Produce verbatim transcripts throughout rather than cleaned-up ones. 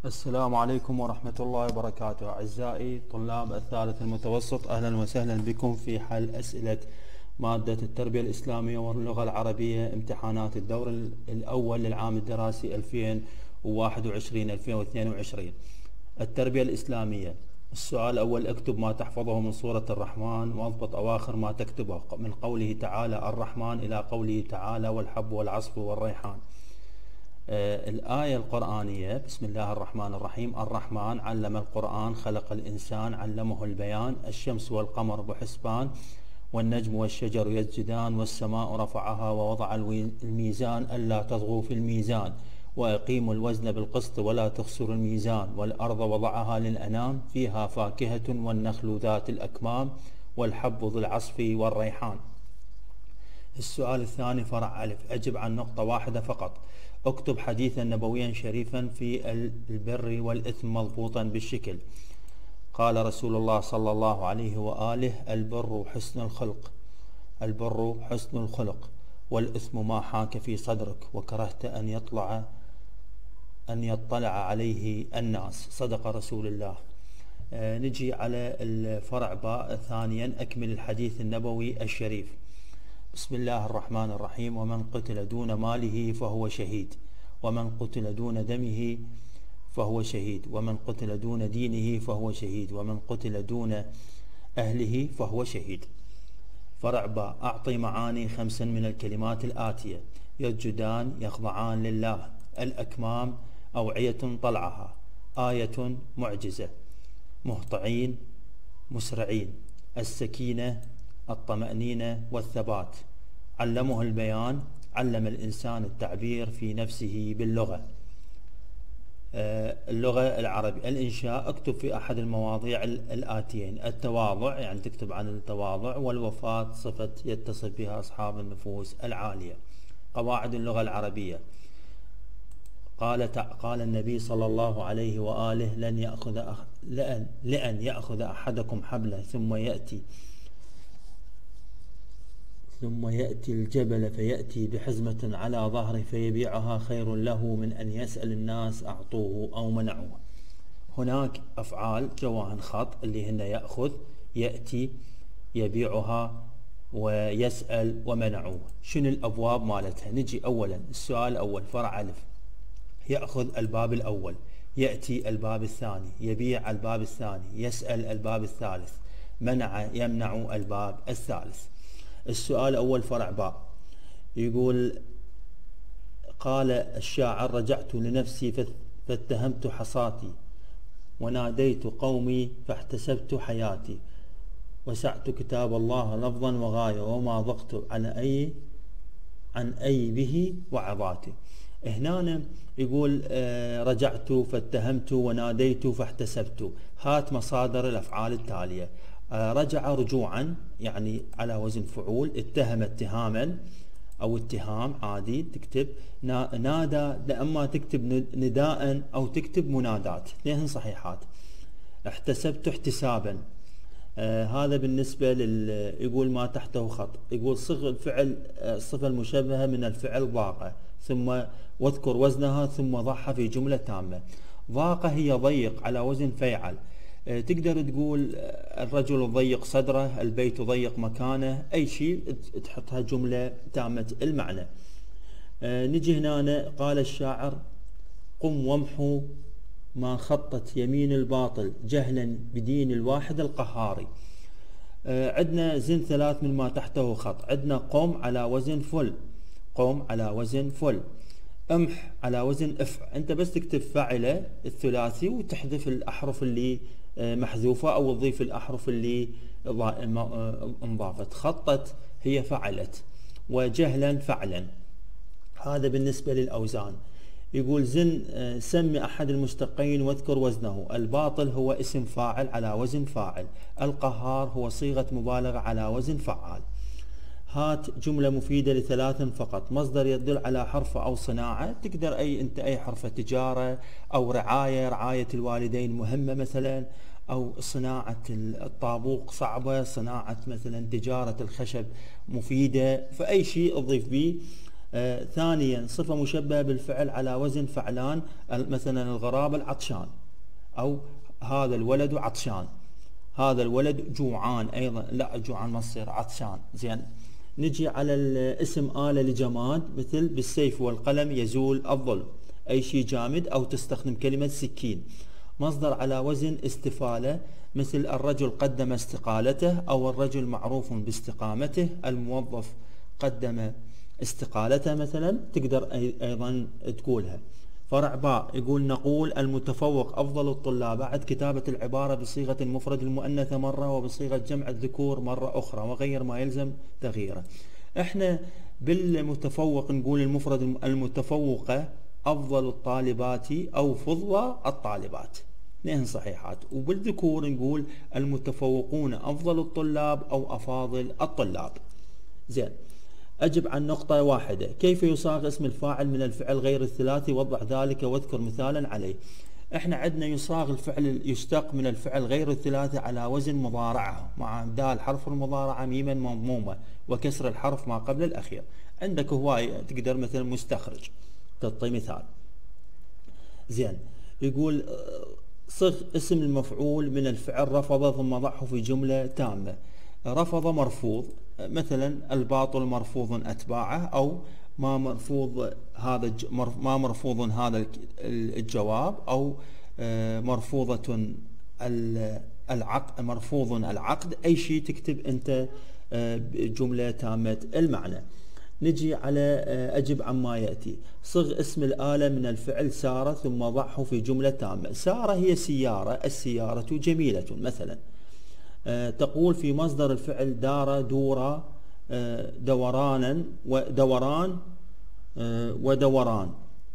السلام عليكم ورحمة الله وبركاته. أعزائي طلاب الثالث المتوسط، أهلا وسهلا بكم في حل أسئلة مادة التربية الإسلامية واللغة العربية، امتحانات الدور الأول للعام الدراسي ألفين وواحد وعشرين ألفين واثنين وعشرين. التربية الإسلامية. السؤال الأول: اكتب ما تحفظه من سورة الرحمن واضبط أواخر ما تكتبه من قوله تعالى الرحمن إلى قوله تعالى والحب والعصف والريحان. آه الآية القرآنية: بسم الله الرحمن الرحيم. الرحمن علم القرآن، خلق الإنسان، علمه البيان. الشمس والقمر بحسبان، والنجم والشجر يسجدان، والسماء رفعها ووضع الميزان ألا تطغوا في الميزان، وأقيموا الوزن بالقسط ولا تخسروا الميزان، والأرض وضعها للأنام، فيها فاكهة والنخل ذات الأكمام، والحب ذو العصف والريحان. السؤال الثاني فرع ألف، أجب عن نقطة واحدة فقط. اكتب حديثا نبويا شريفا في البر والإثم مضبوطا بالشكل. قال رسول الله صلى الله عليه وآله: البر حسن الخلق، البر حسن الخلق، والإثم ما حاك في صدرك وكرهت أن يطلع أن يطلع عليه الناس. صدق رسول الله. آه نجي على الفرع باء ثانيا، أكمل الحديث النبوي الشريف. بسم الله الرحمن الرحيم. ومن قتل دون ماله فهو شهيد، ومن قتل دون دمه فهو شهيد، ومن قتل دون دينه فهو شهيد، ومن قتل دون أهله فهو شهيد. فرع باء، أعطي معاني خمسا من الكلمات الآتية: يسجدان، يخضعان لله، الأكمام، أوعية طلعها، آية معجزة، مهطعين، مسرعين، السكينة، الطمأنينة والثبات، علمه البيان، علم الإنسان التعبير في نفسه باللغة. آه اللغة العربية. الإنشاء، اكتب في أحد المواضيع الآتيين: التواضع، يعني تكتب عن التواضع، والوفاة صفة يتصف بها أصحاب النفوس العالية. قواعد اللغة العربية. قال قال النبي صلى الله عليه وآله: لن يأخذ أخ... لأن... لأن يأخذ أحدكم حبله ثم يأتي ثم يأتي الجبل فيأتي بحزمة على ظهره فيبيعها خير له من أن يسأل الناس أعطوه أو منعوه. هناك أفعال جواهن خط اللي هن يأخذ، يأتي، يبيعها، ويسأل، ومنعوه. شنو الأبواب مالتها؟ نجي أولا السؤال الأول فرع ألف، يأخذ الباب الأول، يأتي الباب الثاني، يبيع الباب الثاني، يسأل الباب الثالث، منع يمنع الباب الثالث. السؤال الأول فرع باء، يقول: قال الشاعر: رجعت لنفسي فاتهمت حصاتي، وناديت قومي فاحتسبت حياتي، وسعت كتاب الله لفظا وغاية، وما ضقت على أي عن أي به وعظاتي. هنا يقول آه رجعت فاتهمت وناديت فاحتسبت. هات مصادر الأفعال التالية: آه رجع رجوعا يعني على وزن فعول، اتهم اتهاما أو اتهام عادي تكتب، نادى لأما تكتب نداء أو تكتب منادات، اثنين صحيحات. احتسبت احتسابا. آه هذا بالنسبة لل يقول ما تحته خط، يقول صغ الفعل الصفة آه المشبهة من الفعل ضاقة، ثم واذكر وزنها ثم ضعها في جملة تامة. ضاقة هي ضيق على وزن فيعل. آه تقدر تقول الرجل ضيق صدره، البيت ضيق مكانه، أي شيء تحطها جملة تامة المعنى. آه نجي هنا، قال الشاعر: قم وامحو ما خطت يمين الباطل جهلا بدين الواحد القهاري. آه عندنا زن ثلاث من ما تحته خط. عندنا قم على وزن فل، قم على وزن فل، امح على وزن افع. انت بس تكتب فعله الثلاثي وتحذف الاحرف اللي آه محذوفه، او تضيف الاحرف اللي انضافت. خطت هي فعلت، وجهلا فعلا. هذا بالنسبة للأوزان. يقول زن سمي أحد المشتقين واذكر وزنه. الباطل هو اسم فاعل على وزن فاعل، القهار هو صيغة مبالغة على وزن فعال. هات جملة مفيدة لثلاث فقط. مصدر يدل على حرف أو صناعة، تقدر أي أنت أي حرف، تجارة أو رعاية، رعاية الوالدين مهمة مثلا، أو صناعة الطابوق صعبة، صناعة مثلا تجارة الخشب مفيدة، فأي شيء أضيف به. آه ثانيا صفة مشبهة بالفعل على وزن فعلان، مثلا الغراب العطشان، أو هذا الولد عطشان، هذا الولد جوعان، أيضا لا جوعان ما تصير عطشان. زين. نجي على الاسم آلة لجماد، مثل بالسيف والقلم يزول الظلم، أي شيء جامد، أو تستخدم كلمة سكين. مصدر على وزن استفالة، مثل الرجل قدم استقالته، أو الرجل معروف باستقامته، الموظف قدم استقالته مثلا، تقدر أيضا تقولها. فرع باء يقول نقول المتفوق أفضل الطلاب، بعد كتابة العبارة بصيغة المفرد المؤنثة مرة وبصيغة جمع الذكور مرة أخرى، وغير ما يلزم تغييره. احنا بالمتفوق نقول المفرد المتفوقة أفضل الطالبات أو فضل الطالبات، اثنين صحيحات. وبالذكور نقول المتفوقون أفضل الطلاب أو أفاضل الطلاب. زين. أجب عن نقطة واحدة، كيف يصاغ اسم الفاعل من الفعل غير الثلاثي؟ وضح ذلك واذكر مثالا عليه. احنا عندنا يصاغ الفعل يشتق من الفعل غير الثلاثي على وزن مضارعه، مع دال حرف المضارعة ميما مضمومة وكسر الحرف ما قبل الأخير. عندك هواية تقدر مثلا مستخرج، تعطي مثال. زين. يقول صغ اسم المفعول من الفعل رفض ثم ضعه في جملة تامة. رفض مرفوض، مثلا الباطل مرفوض أتباعه، أو ما مرفوض هذا ما مرفوض هذا الجواب، أو مرفوضة العقد مرفوض العقد، أي شيء تكتب أنت جملة تامة المعنى. نجي على أجب عما يأتي. صغ اسم الآلة من الفعل سار ثم ضعه في جملة تامة. سار هي سيارة، السيارة جميلة مثلا. تقول في مصدر الفعل دار دورا دورانا ودوران ودوران.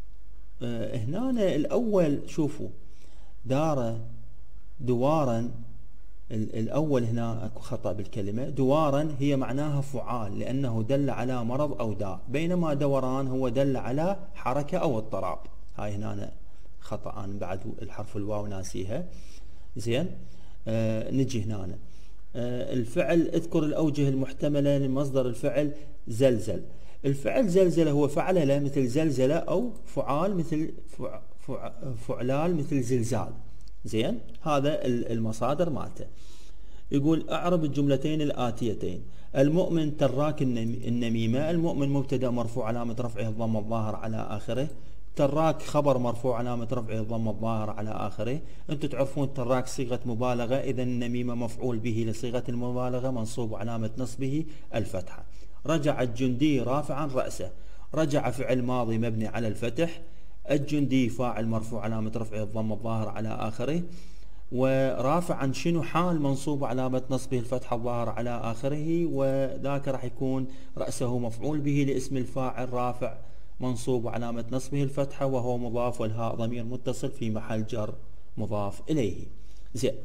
هنا الأول شوفوا دار دوارا، الأول هنا اكو خطأ بالكلمة. دوارا هي معناها فعال لأنه دل على مرض أو داء، بينما دوران هو دل على حركة أو اضطراب. هاي هنا خطأ، أنا بعد الحرف الواو ناسيها. زين. آه نجي هنا آه الفعل اذكر الأوجه المحتملة لمصدر الفعل زلزل. الفعل زلزل هو فعلله مثل زلزلة، أو فعال مثل فع فع فعلال مثل زلزال. زين. هذا المصادر مالته. يقول اعرب الجملتين الآتيتين. المؤمن تراك النميمة. المؤمن مبتدأ مرفوع علامة رفعه الضم الظاهر على آخره. تراك خبر مرفوع علامة رفعه الضم الظاهر على آخره. أنتم تعرفون تراك صيغة مبالغة، إذا النميمة مفعول به لصيغة المبالغة منصوب علامة نصبه الفتحة. رجع الجندي رافعا رأسه. رجع فعل ماضي مبني على الفتح. الجندي فاعل مرفوع علامة رفعه الضم الظاهر على آخره. ورافعا شنو؟ حال منصوب علامة نصبه الفتحة الظاهر على آخره، وذاك راح يكون رأسه مفعول به لاسم الفاعل رافع منصوب علامة نصبه الفتحة وهو مضاف، والهاء ضمير متصل في محل جر مضاف إليه. زين.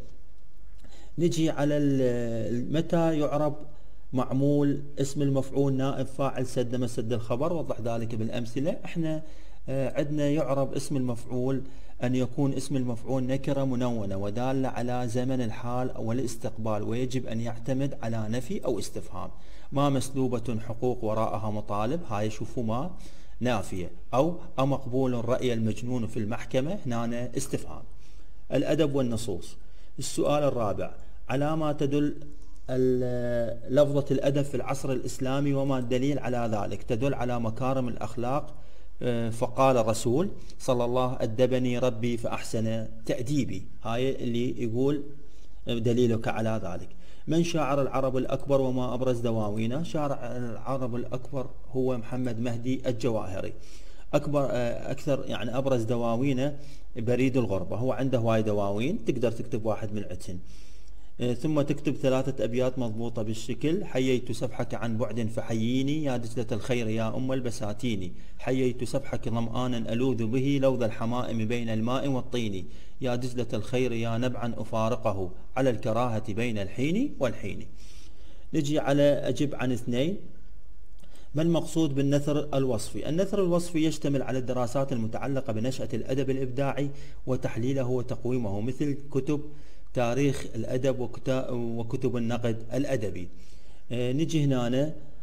نجي على متى يعرب معمول اسم المفعول نائب فاعل سد مسد الخبر. وضح ذلك بالأمثلة. احنا عندنا يعرب اسم المفعول أن يكون اسم المفعول نكرة منونة ودالة على زمن الحال أو الاستقبال، ويجب أن يعتمد على نفي أو استفهام. ما مسلوبة حقوق وراءها مطالب، هاي شوفوا ما نافية. أو أمقبول رأي المجنون في المحكمة، هنا استفهام. الأدب والنصوص. السؤال الرابع، على ما تدل لفظة الأدب في العصر الإسلامي وما الدليل على ذلك؟ تدل على مكارم الأخلاق، فقال الرسول صلى الله أدبني ربي فأحسن تأديبي، هاي اللي يقول دليلك على ذلك. من شاعر العرب الأكبر وما أبرز دواوينه؟ شاعر العرب الأكبر هو محمد مهدي الجواهري. أكبر أكثر يعني أبرز دواوينه بريد الغربة، هو عنده هواي دواوين، تقدر تكتب واحد من عتن. ثم تكتب ثلاثة أبيات مضبوطة بالشكل. حييت سفحك عن بعد فحييني، يا دجلة الخير يا أم البساتين. حييت سفحك ظمآنا ألوذ به، لوذ الحمائم بين الماء والطين. يا دجلة الخير يا نبعا أفارقه، على الكراهة بين الحين والحين. نجي على أجب عن اثنين. ما المقصود بالنثر الوصفي؟ النثر الوصفي يشتمل على الدراسات المتعلقة بنشأة الأدب الإبداعي وتحليله وتقويمه، مثل كتب تاريخ الأدب وكتب النقد الأدبي. نجي هنا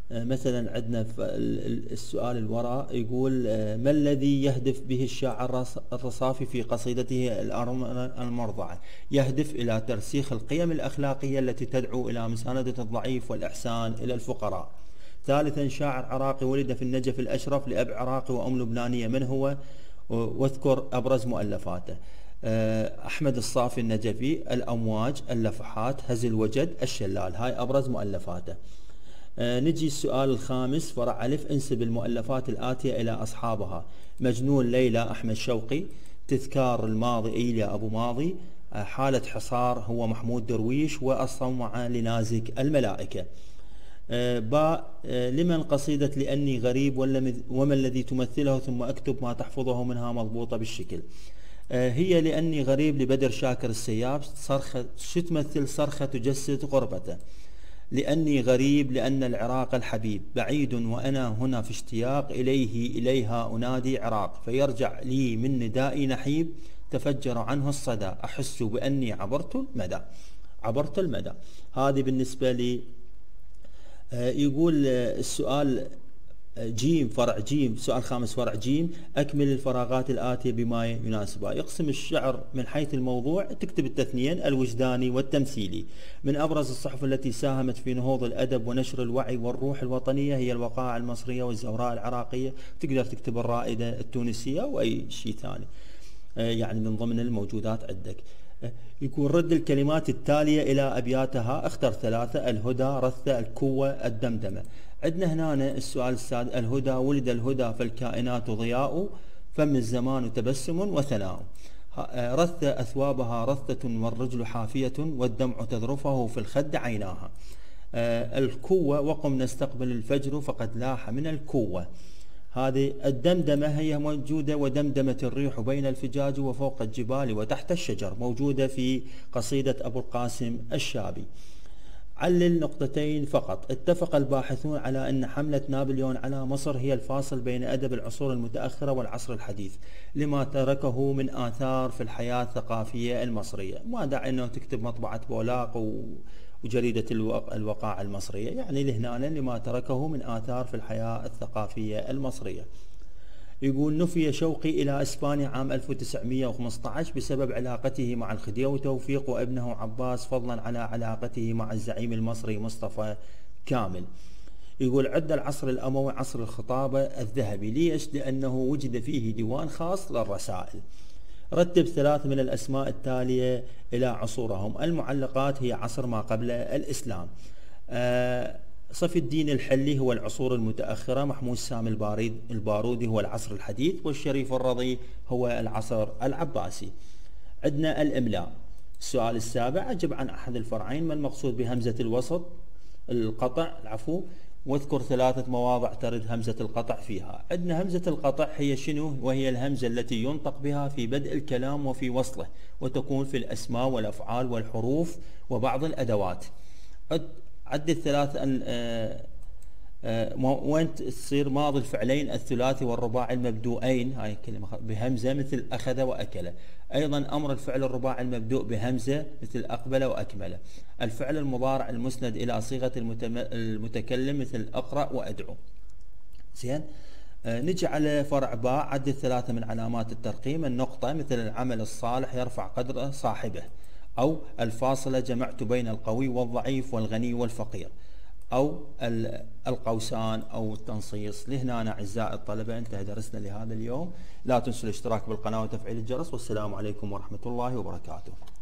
مثلا عندنا في السؤال الوراء يقول ما الذي يهدف به الشاعر الرصافي في قصيدته الأرملة المرضعة؟ يهدف إلى ترسيخ القيم الأخلاقية التي تدعو إلى مساندة الضعيف والإحسان إلى الفقراء. ثالثا، شاعر عراقي ولد في النجف الأشرف لأب عراقي وأم لبنانية، من هو؟ واذكر أبرز مؤلفاته. أحمد الصافي النجفي، الأمواج، اللفحات، هز الوجد، الشلال، هاي أبرز مؤلفاته. آه نجي السؤال الخامس فرع ألف، انسب المؤلفات الآتية إلى أصحابها: مجنون ليلى أحمد شوقي، تذكار الماضي إيليا أبو ماضي، آه حالة حصار هو محمود درويش، والصومعة لنازك الملائكة. آه باء آه لمن قصيدة لأني غريب وما الذي تمثله، ثم أكتب ما تحفظه منها مضبوطة بالشكل. آه هي لأني غريب لبدر شاكر السياب، صرخة شو تمثل؟ صرخة تجسد غربته. لأني غريب لأن العراق الحبيب بعيد وأنا هنا في اشتياق إليه إليها أنادي عراق، فيرجع لي من ندائي نحيب تفجر عنه الصدى، أحس بأني عبرت المدى. عبرت المدى. هذه بالنسبة لي. آه يقول آه السؤال جيم فرع جيم، سؤال خامس فرع جيم، أكمل الفراغات الآتية بما يناسبها. يقسم الشعر من حيث الموضوع، تكتب التثنيين: الوجداني والتمثيلي. من أبرز الصحف التي ساهمت في نهوض الأدب ونشر الوعي والروح الوطنية هي الوقائع المصرية والزوراء العراقية. تقدر تكتب الرائدة التونسية وأي شيء ثاني يعني من ضمن الموجودات عندك. يكون رد الكلمات التالية إلى أبياتها، اختر ثلاثة: الهدى، رثة، الكوة، الدمدمة. عندنا هنا السؤال السادس: الهدى، ولد الهدى فالكائنات ضياء، فم الزمان تبسم وثناء. رثة، أثوابها رثة والرجل حافية، والدمع تذرفه في الخد عيناها. الكوة، وقم نستقبل الفجر فقد لاح من الكوة. هذه الدمدمة هي موجودة: ودمدمت الريح بين الفجاج وفوق الجبال وتحت الشجر، موجودة في قصيدة أبو القاسم الشابي. علل نقطتين فقط. اتفق الباحثون على أن حملة نابليون على مصر هي الفاصل بين أدب العصور المتأخرة والعصر الحديث، لما تركه من آثار في الحياة الثقافية المصرية. ما داعي أنه تكتب مطبعة بولاق وجريدة الوقائع المصرية، يعني لهنا لما تركه من آثار في الحياة الثقافية المصرية. يقول نفي شوقي إلى إسبانيا عام ألف وتسعمئة وخمسة عشر بسبب علاقته مع الخديوي توفيق وابنه عباس، فضلا على علاقته مع الزعيم المصري مصطفى كامل. يقول عد العصر الأموي عصر الخطابة الذهبي. ليش؟ لأنه وجد فيه ديوان خاص للرسائل. رتب ثلاث من الأسماء التالية إلى عصورهم. المعلقات هي عصر ما قبل الإسلام. آه صفي الدين الحلي هو العصور المتأخرة، محمود سامي الباريد البارودي هو العصر الحديث، والشريف الرضي هو العصر العباسي. عندنا الإملاء. السؤال السابع: أجب عن أحد الفرعين، ما المقصود بهمزة الوسط القطع العفو، واذكر ثلاثة مواضع ترد همزة القطع فيها. عندنا همزة القطع هي شنو؟ وهي الهمزة التي ينطق بها في بدء الكلام وفي وصله، وتكون في الأسماء والأفعال والحروف وبعض الأدوات. عد الثلاث أن آه آه وين تصير ماضي الفعلين الثلاثي والرباعي المبدوئين، هاي كلمة بهمزة مثل أخذ وأكل. أيضا أمر الفعل الرباعي المبدوء بهمزة مثل أقبل وأكمل. الفعل المضارع المسند إلى صيغة المتكلم مثل أقرأ وأدعو. زين. آه نجي على فرع باء. عد الثلاثة من علامات الترقيم: النقطة مثل العمل الصالح يرفع قدر صاحبه، أو الفاصلة جمعت بين القوي والضعيف والغني والفقير، أو القوسان أو التنصيص. لهنا أعزائي الطلبة انتهى درسنا لهذا اليوم. لا تنسوا الاشتراك بالقناة وتفعيل الجرس، والسلام عليكم ورحمة الله وبركاته.